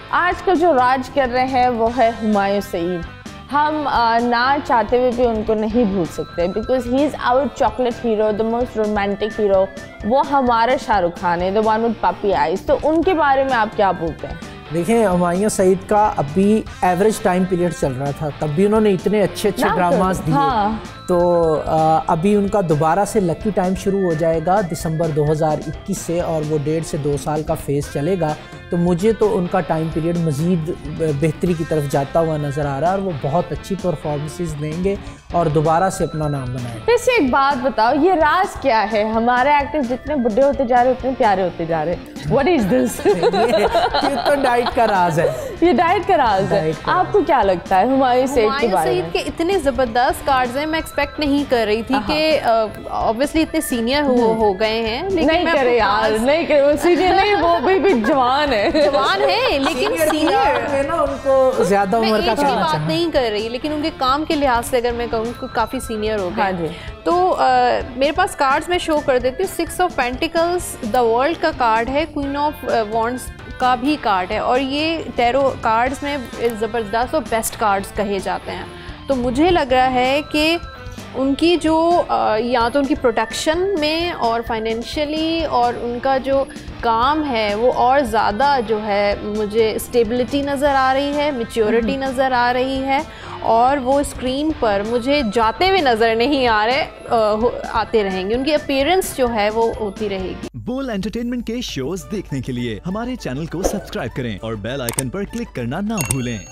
आज का जो राज कर रहे हैं वो है हुमायूं सईद। हम ना चाहते हुए भी उनको नहीं भूल सकते because he is our chocolate hero, the most romantic hero. वो हमारे शाहरुख खान है, the one with puppy eyes. तो उनके बारे में आप क्या बोलते हैं? देखिए, हुमायूं सईद का अभी एवरेज टाइम पीरियड चल रहा था, तब भी उन्होंने इतने अच्छे ड्रामास दिए। हाँ। तो अभी उनका दोबारा से लकी टाइम शुरू हो जाएगा दिसंबर 2021 से, और वो 1.5 से 2 साल का फेज़ चलेगा। तो मुझे तो उनका टाइम पीरियड मज़ीद बेहतरी की तरफ जाता हुआ नज़र आ रहा है, और वो बहुत अच्छी परफॉर्मेंसेस देंगे और दोबारा से अपना नाम बनाएंगे। वैसे एक बात बताओ, ये राज क्या है? हमारे एक्टर्स जितने बुढ़े होते जा रहे उतने प्यारे होते जा रहे। What is this? ये तो डाइट का राज है। ये डाइट का राज है। आपको क्या लगता है हुमायूं सईद के बारे में? हुमायूं सईद के इतने ज़बरदस्त कार्ड्स हैं, मैं एक्सपेक्ट नहीं कर रही थी कि ऑब्वियसली इतने सीनियर हो गए हैं, लेकिन नहीं करे यार, नहीं करे। वो सीनियर नहीं, वो भी जवान है। जवान है लेकिन सीनियर में ना उनको ज़्यादा उम्र का कहना बात नहीं कर रही, लेकिन उनके काम के लिहाज से अगर मैं कहूँ तो काफ़ी सीनियर हो गए। हाँ जी। तो मेरे पास कार्ड्स में शो कर देती हूँ। 6 ऑफ पेंटिकल्स द वर्ल्ड का कार्ड है, क्वीन ऑफ वॉन्ड्स का भी कार्ड है, और ये टैरो कार्ड्स में ज़बरदस्त और बेस्ट कार्ड्स कहे जाते हैं। तो मुझे लग रहा है कि उनकी जो या तो उनकी प्रोटेक्शन में और फाइनेंशियली और उनका जो काम है वो और ज़्यादा जो है, मुझे स्टेबिलिटी नज़र आ रही है, मैच्योरिटी नज़र आ रही है, और वो स्क्रीन पर मुझे जाते हुए नज़र नहीं आ रहे, आते रहेंगे। उनकी अपीयरेंस जो है वो होती रहेगी। बोल एंटरटेनमेंट के शोज देखने के लिए हमारे चैनल को सब्सक्राइब करें और बेल आइकन पर क्लिक करना ना भूलें।